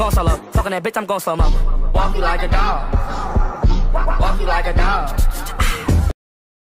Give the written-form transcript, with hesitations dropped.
Going solo, fucking that bitch, I'm going slow-mo. Walk you like a dog. Walk you like a dog.